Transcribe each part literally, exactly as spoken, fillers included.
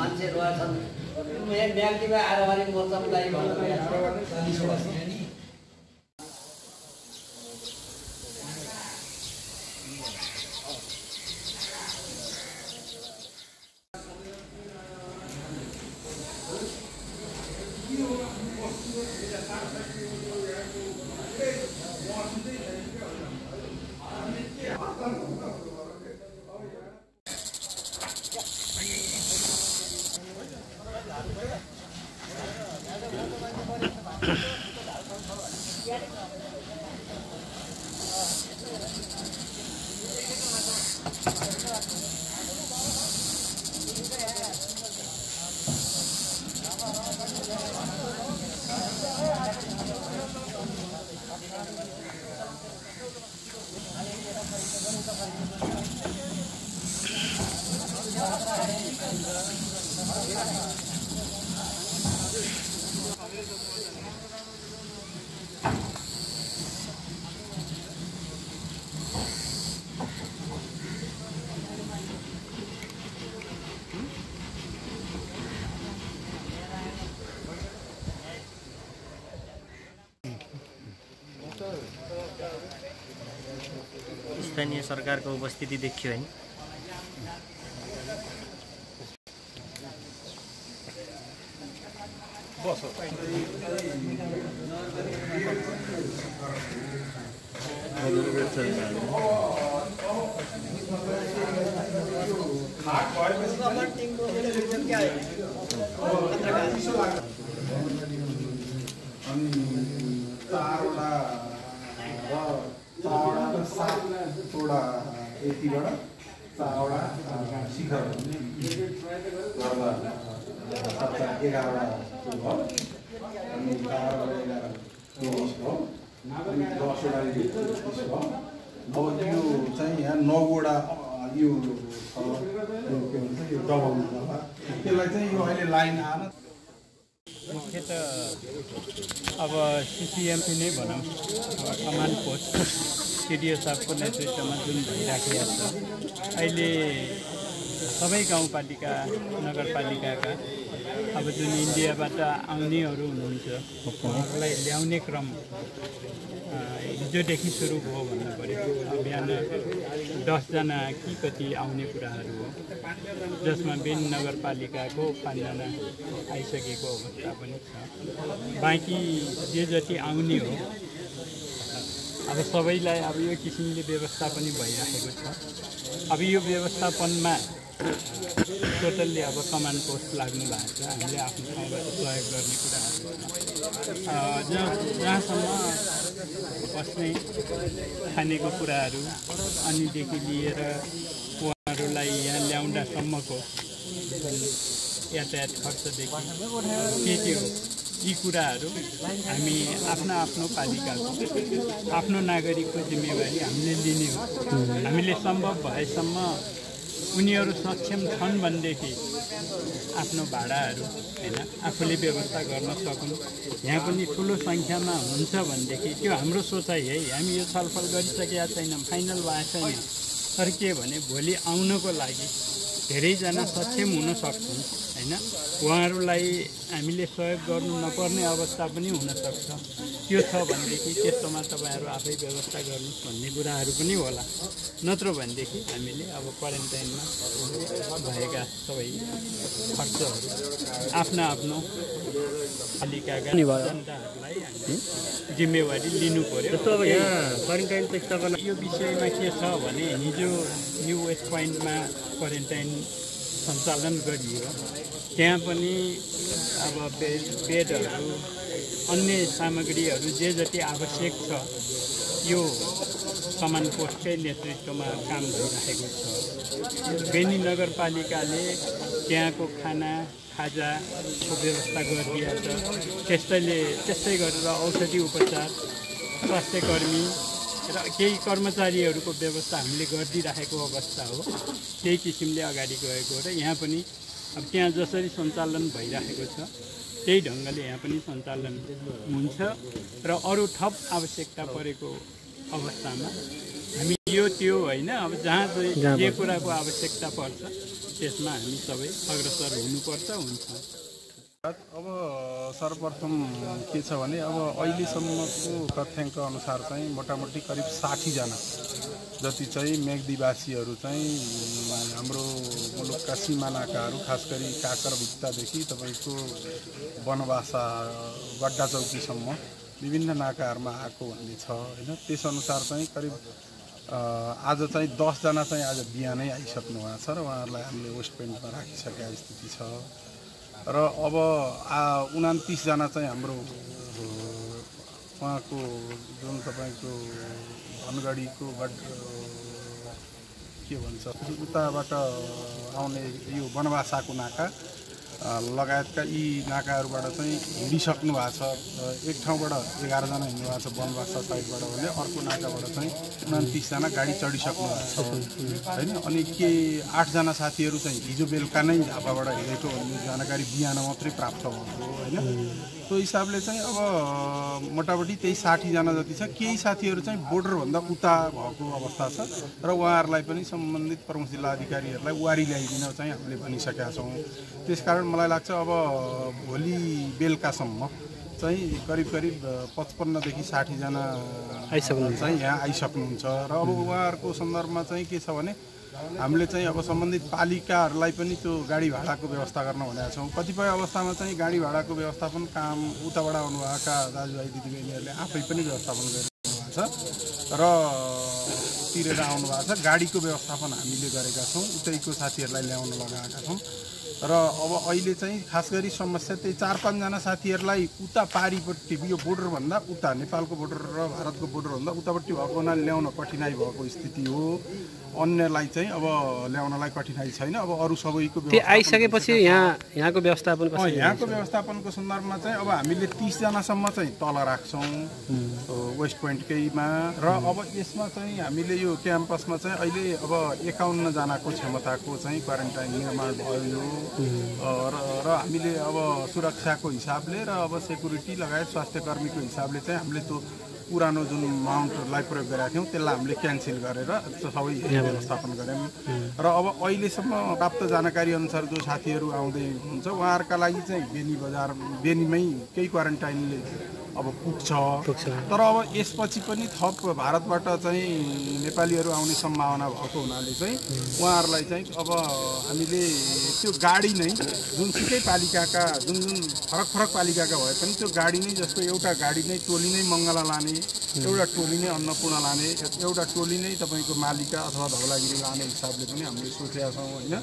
मान्छे रहेछन् म्याग्दीमा आरोहरी मोर्चालाई स्थानीय सरकारको उपस्थिति देखियो हैन। थोड़ा यतिबाट चारवटा शिखर गर्दा सत्तर एघारवटा भयो अनि बाह्रवटा एघार तेइस भयो अनि दसवटा तिस भयो। अब यो चाहिँ यहाँ नौवटा यो छ के भन्छ यो डबल होला त्यसलाई चाहिँ यो अहिले लाइन आएन। मुख्यतः अब सिसिएमपी नै भनौँ कमान्ड पोस्ट सिडिओ साहबको नेतृत्वमा जुन भइराखेको छ अहिले सबै गाउँपालिका नगरपालिकाका अब जुन इन्डियाबाट आउनेहरू हुनुहुन्छ उहाँहरूलाई ल्याउने क्रम हिजोदेखि सुरु भयो भन्नु पऱ्यो। बिहान दसजना कि कति आउने कुराहरू हो जसमा बिन नगरपालिकाको पाँचजना आइसकेको अवस्था पनि छ। बाँकी जे जति आउने हो अब सबैलाई अब यो किसिमले व्यवस्था पनि भइराखेको छ। अब यो व्यवस्थापनमा टोटल्ली अब कमान्ड पोस्ट लाग्नु भएको छ। हामीले आफ्नो ठाउँबाट सहयोग गर्ने कुराहरू जहाँ जहाँसम्म बस्ने खानेको कुराहरू अनिदेखि लिएर उहाँहरूलाई यहाँ ल्याउँदासम्मको यातायात खर्चदेखि के के हो यी कुराहरू हामी आफ्नो आफ्नो पालिकाको आफ्नो नागरिकको जिम्मेवारी हामीले लिने हो। हामीले सम्भव भएसम्म उनीहरू सक्षम छन् भनेदेखि आफ्नो भाडाहरू हैन आफूले व्यवस्था गर्न सकुन्। यहाँ पनि ठुलो सङ्ख्यामा हुन्छ भनेदेखि त्यो हाम्रो सोचाइ है। हामी यो छलफल गरिसकेका छैनौँ, फाइनल भएको छैन। तर के भने भोलि आउनको लागि धेरैजना सक्षम हुन सक्छन् हैन। उहाँहरूलाई हामीले सहयोग गर्नु नपर्ने अवस्था पनि हुनसक्छ। त्यो छ भनेदेखि त्यस्तोमा तपाईँहरू आफै व्यवस्था गर्नुहोस् भन्ने कुराहरू पनि होला। नत्र भनेदेखि हामीले अब क्वारेन्टाइनमा भएका सबै खर्चहरू आफ्नो आफ्नो पालिकाका जनताहरूलाई हामी जिम्मेवारी लिनु पर्यो। जस्तो अब यहाँ क्वारेन्टाइन चाहिँ यो विषयमा के छ भने हिजो न्यू वेस्ट पोइन्टमा क्वारेन्टाइन सञ्चालन गरियो। त्यहाँ पनि अब बेड बेडहरू अन्य सामग्रीहरू जे जति आवश्यक छ यो कमान्ड पोस्टकै नेतृत्वमा काम भइरहेको छ। बेनी नगरपालिकाले त्यहाँको खाना खाजाको व्यवस्था गरिदिएको छ। त्यस्तैले त्यस्तै गरेर औषधि उपचार स्वास्थ्य कर्मी र केही कर्मचारीहरूको व्यवस्था हामीले गरिदिइराखेको अवस्था हो। त्यही किसिमले अगाडि गएको र यहाँ पनि अब त्यहाँ जसरी सञ्चालन भइरहेको छ त्यही ढङ्गले यहाँ पनि सञ्चालन हुन्छ। र अरू थप आवश्यकता परेको अवस्थामा हामी यो त्यो होइन, अब जहाँ जे कुराको आवश्यकता पर्छ त्यसमा हामी सबै अग्रसर हुनुपर्छ। हुन्छ। अब सर्वप्रथम के छ भने अब अहिलेसम्मको तथ्याङ्क अनुसार चाहिँ मोटामोटी करिब साठी जना जति चाहिँ मेघदीवासीहरू चाहिँ हाम्रो मुलुकका सिमानाकाहरू खास गरी काकरभित्तादेखि तपाईँको बनवासा गड्डा चौकीसम्म विभिन्न नाकाहरूमा आएको भन्ने छ होइन। त्यसअनुसार चाहिँ करिब आज चाहिँ दसजना चाहिँ आज बिहानै आइसक्नु भएको छ र उहाँहरूलाई हामीले वेस्ट पोइन्टमा राखिसकेका स्थिति छ र अब उनातिसजना चाहिँ हाम्रो उहाँको जुन तपाईँको धनगढीको गड के भन्छ उताबाट आउने यो बनवासाको नाका लगायतका यी नाकाहरूबाट चाहिँ हिँडिसक्नु भएको छ। एक ठाउँबाट एघारजना हिँड्नु भएको छ बनवासा साइडबाट भने अर्को नाकाबाट चाहिँ उन्तिसजना गाडी चढिसक्नु भएको छ होइन। अनि के आठजना साथीहरू चाहिँ हिजो बेलुका नै झापाबाट हिँडेको भन्ने जानकारी बिहान मात्रै प्राप्त भएको होइन। त्यो हिसाबले चाहिँ अब मोटामोटी त्यही साठीजना जति छ। केही साथीहरू चाहिँ बोर्डरभन्दा उता भएको अवस्था छ र उहाँहरूलाई पनि सम्बन्धित प्रमुख जिल्ला अधिकारीहरूलाई वारी ल्याइदिन चाहिँ हामीले भनिसकेका छौँ। त्यसकारण मलाई लाग्छ अब भोलि बेलुकासम्म चाहिँ करिब करिब पचपन्नदेखि साठीजना चाहिँ यहाँ आइसक्नुहुन्छ र अब उहाँहरूको सन्दर्भमा चाहिँ के छ भने हामीले चाहिँ अब सम्बन्धित पालिकाहरूलाई पनि त्यो गाडी भाडाको व्यवस्था गर्न भनेका छौँ। कतिपय अवस्थामा चाहिँ गाडी भाडाको व्यवस्थापन काम उताबाट आउनुभएका दाजुभाइ दिदीबहिनीहरूले आफै पनि व्यवस्थापन गरिदिनु भएको छ र तिरेर आउनु भएको छ। गाडीको व्यवस्थापन हामीले गरेका छौँ, उतैको साथीहरूलाई ल्याउन लगाएका छौँ र अब अहिले चाहिँ खास गरी समस्या त्यही चार पाँचजना साथीहरूलाई उता पारिपट्टि यो बोर्डरभन्दा उता नेपालको बोर्डर र भारतको बोर्डरभन्दा उतापट्टि भएको हुनाले ल्याउन कठिनाइ भएको स्थिति हो। अन्यलाई चाहिँ अब ल्याउनलाई कठिनाइ छैन। अब अरू सबैको आइसकेपछि यहाँ यहाँको व्यवस्थापन यहाँको व्यवस्थापनको सन्दर्भमा चाहिँ अब हामीले तिसजनासम्म चाहिँ तल राख्छौँ वेस्ट पोइन्टकैमा र अब यसमा चाहिँ हामीले यो क्याम्पसमा चाहिँ अहिले अब एकाउन्नजनाको क्षमताको चाहिँ क्वारेन्टाइन निर्माण भयो र हामीले अब सुरक्षाको हिसाबले र अब सेक्युरिटी लगायत स्वास्थ्य कर्मीको हिसाबले चाहिँ हामीले त्यो पुरानो जुन माउन्टलाई प्रयोग गरेका थियौँ त्यसलाई हामीले क्यान्सल गरेर सबै व्यवस्थापन गऱ्यौँ र अब अहिलेसम्म प्राप्त जानकारी अनुसार जो साथीहरू आउँदै हुनुहुन्छ उहाँहरूका लागि चाहिँ बेनी बजार बेनीमै केही क्वारेन्टाइनले अब पुग्छ। तर अब यसपछि पनि थप भारतबाट चाहिँ नेपालीहरू आउने सम्भावना भएको हुनाले चाहिँ उहाँहरूलाई चाहिँ अब हामीले त्यो गाडी नै जुनसुकै पालिकाका जुन जुन फरक फरक पालिकाका भए पनि त्यो गाडी नै जस्तो एउटा गाडी नै टोली नै मङ्गला लाने, एउटा टोली नै अन्नपूर्ण लाने, एउटा टोली नै तपाईँको मालिका अथवा धौलागिरी लाने हिसाबले पनि हामीले सोचेका छौँ होइन।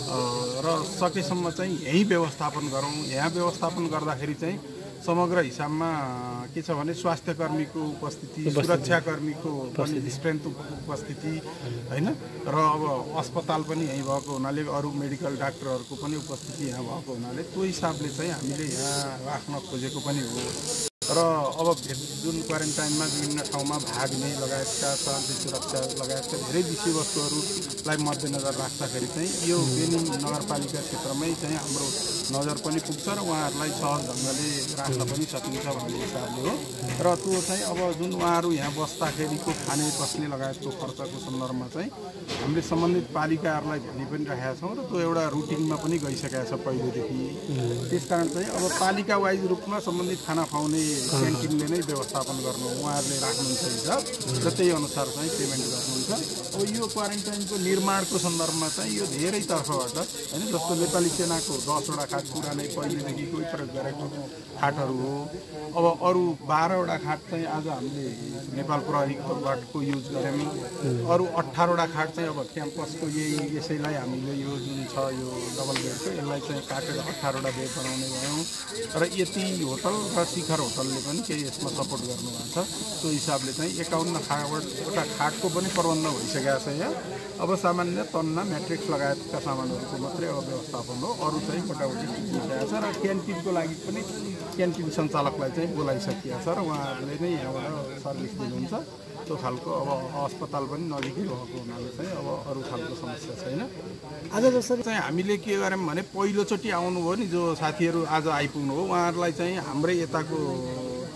र सकेसम्म चाहिँ यहीँ व्यवस्थापन गरौँ। यहाँ व्यवस्थापन गर्दाखेरि चाहिँ समग्र हिसाबमा के छ भने स्वास्थ्य कर्मीको उपस्थिति, सुरक्षाकर्मीको पनि स्ट्रेन्थ उपस्थिति होइन र अब अस्पताल पनि यहीँ भएको हुनाले अरू मेडिकल डाक्टरहरूको पनि उपस्थिति यहाँ भएको हुनाले त्यो हिसाबले चाहिँ हामीले यहाँ राख्न खोजेको पनि हो। र अब जुन क्वारेन्टाइनमा विभिन्न ठाउँमा भाग्ने लगायतका शान्ति सुरक्षा लगायतका धेरै विषयवस्तुहरूलाई मध्यनजर राख्दाखेरि चाहिँ यो बेनी नगरपालिका क्षेत्रमै चाहिँ हाम्रो नजर पनि पुग्छ र उहाँहरूलाई सहज ढङ्गले राख्न पनि सकिन्छ भन्ने हिसाबले हो। र त्यो चाहिँ अब जुन उहाँहरू यहाँ बस्दाखेरिको खाने बस्ने लगायतको खर्चको सन्दर्भमा चाहिँ हामीले सम्बन्धित पालिकाहरूलाई भनि पनि राखेका छौँ र त्यो एउटा रुटिनमा पनि गइसकेका छ पहिलेदेखि। त्यसकारण चाहिँ अब पालिका वाइज रूपमा सम्बन्धित खाना खुवाउने क्यान्टिनले नै व्यवस्थापन गर्नु उहाँहरूले राख्नुहुन्छ हिसाब र त्यही अनुसार चाहिँ पेमेन्ट गर्नुहुन्छ। अब यो क्वारेन्टाइनको निर्माणको सन्दर्भमा चाहिँ यो धेरै तर्फबाट होइन जस्तो नेपाली सेनाको दसवटा खाट पुरानै पहिलेदेखिकै प्रयोग गरेको खाटहरू हो। अब अरू बाह्रवटा खाट चाहिँ आज हामीले नेपाल प्रहरीकोबाटको युज गऱ्यौँ। अरू अठारवटा खाट चाहिँ अब क्याम्पसको यही यसैलाई हामीले यो जुन छ यो डबल बेडको यसलाई चाहिँ काटेर अठारवटा बेड बनाउने भयौँ र यति होटल र शिखर होटलले पनि केही यसमा सपोर्ट गर्नुभएको छ। त्यो हिसाबले चाहिँ एकाउन्न खाटवटा खाटको पनि प्रबन्ध भइसकेको छ यहाँ। अब सामान्य तन्ना म्याट्रिक्स लगायतका सामानहरूको मात्रै अब व्यवस्थापन हो, अरू चाहिँ मोटामोटी भइसकेको छ। र क्यान्टिनको लागि पनि क्यान्टिन सञ्चालकलाई चाहिँ बोलाइसकिएको छ र उहाँहरूले नै यहाँबाट सर्भिस दिनुहुन्छ। त्यो खालको अब अस्पताल पनि नजिकै भएको हुनाले चाहिँ अब अरू खालको समस्या छैन। आज जसरी चाहिँ हामीले के गर्यौँ भने पहिलोचोटि आउनुभयो नि जो साथीहरू आज आइपुग्नु हो उहाँहरूलाई चाहिँ हाम्रै यताको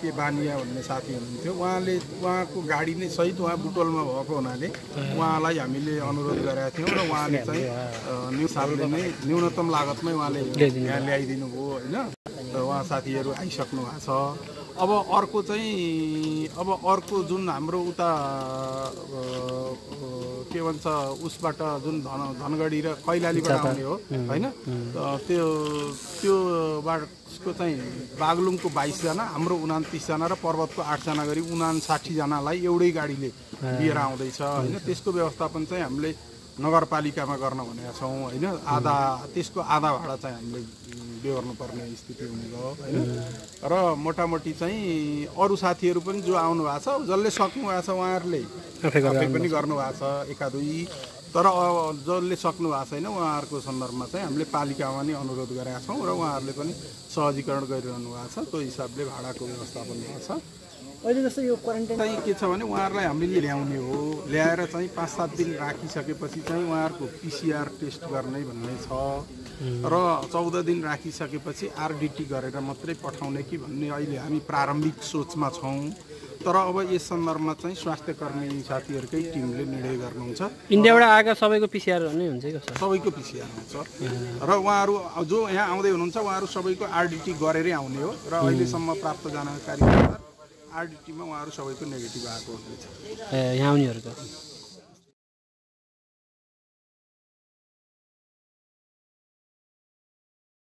के बानिया भन्ने साथी हुनुहुन्थ्यो उहाँले उहाँको गाडी नै सहित उहाँ बुटोलमा भएको हुनाले उहाँलाई हामीले अनुरोध गरेका थियौँ र उहाँले चाहिँ न्यू सालले नै न्यूनतम लागतमै उहाँले यहाँ ल्याइदिनु भयो होइन र उहाँ साथीहरू आइसक्नु भएको छ। अब अर्को चाहिँ अब अर्को जुन हाम्रो उता के भन्छ उसबाट जुन धन धनगढी र कैलालीबाट आउने हो होइन त्यो त्योबाट उसको चाहिँ बागलुङको बाइसजना हाम्रो उनातिसजना र पर्वतको आठजना गरी उनासाठीजनालाई एउटै गाडीले लिएर आउँदैछ होइन। त्यसको व्यवस्थापन चाहिँ हामीले नगरपालिकामा गर्न भनेका छौँ होइन। आधा त्यसको आधा भाडा चाहिँ हामीले बेहोर्नुपर्ने स्थिति हुने भयो होइन। र मोटामोटी चाहिँ अरू साथीहरू पनि जो आउनु भएको छ जसले सक्नु भएको छ उहाँहरूले आफै पनि गर्नुभएको छ एका दुई, तर जसले सक्नु भएको छैन उहाँहरूको सन्दर्भमा चाहिँ हामीले पालिकामा नि अनुरोध गरेका छौँ र उहाँहरूले पनि सहजीकरण गरिरहनु भएको छ। त्यो हिसाबले भाडाको व्यवस्थापन भएको छ। अहिले जस्तो यो क्वारेन्टाइन चाहिँ के छ भने उहाँहरूलाई हामीले ल्याउने हो, ल्याएर चाहिँ पाँच सात दिन राखिसकेपछि चाहिँ उहाँहरूको पिसिआर टेस्ट गर्ने भन्ने छ र चौध दिन राखिसकेपछि आरडिटी गरेर मात्रै पठाउने कि भन्ने अहिले हामी प्रारम्भिक सोचमा छौँ। तर अब यस सन्दर्भमा चाहिँ स्वास्थ्य कर्मी साथीहरूकै टिमले निर्णय गर्नुहुन्छ। इन्डियाबाट आएका सबैको पिसिआर नै हुन्छ कि सबैको पिसिआर हुन्छ र उहाँहरू जो यहाँ आउँदै हुनुहुन्छ उहाँहरू सबैको आरडिटी गरेरै आउने हो र अहिलेसम्म प्राप्त जानकारी अनुसार आरडिटीमा उहाँहरू सबैको नेगेटिभ आएको हुँदैछ यहाँ आउनेहरूको।